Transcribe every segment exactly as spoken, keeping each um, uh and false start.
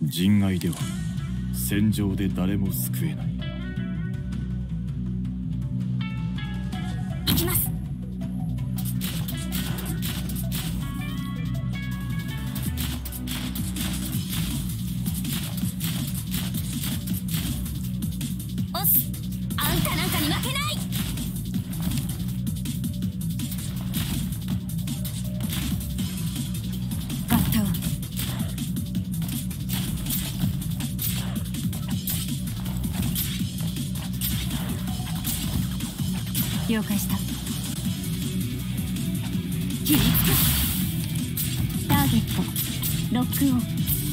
人外では戦場で誰も救えない。 行きます。おっす、あんたなんかに負けない。バッタを了解した。切りつく。ターゲットロックオン。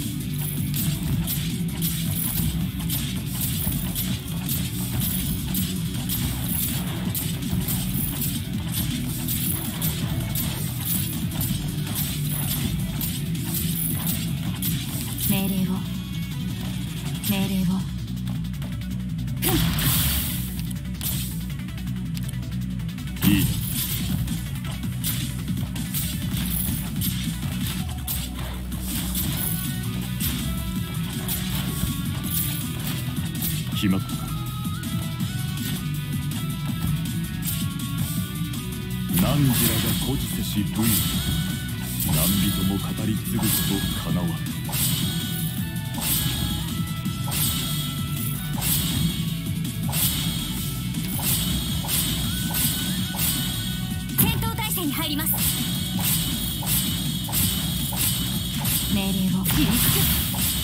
命令を命令をいいね。決まった。汝らが孤児せし武勇、何人も語り継ぐことかなわぬ。 戦闘態勢に入ります。命令を切りつく。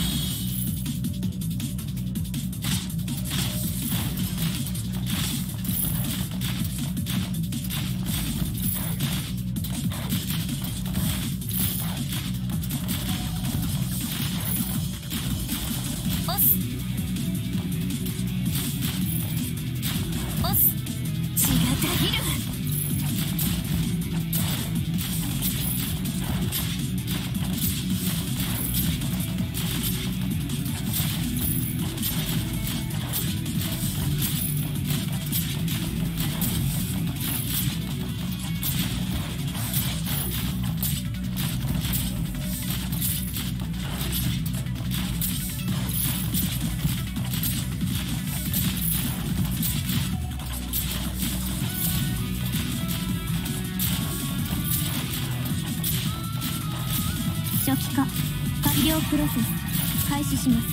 初期化完了プロセス開始します。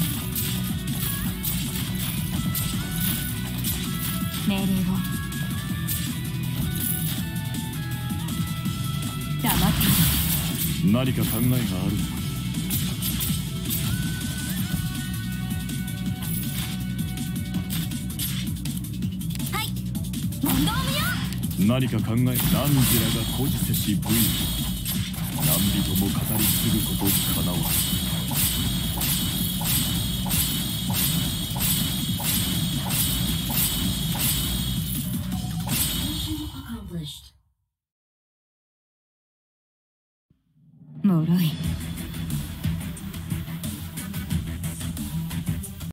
命令を黙っている。 何か考えがあるのか。 はい、問答無用。 何か考え、汝らが孤児せし武勇、何人も語り継ぐことかなわぬ。 脆い。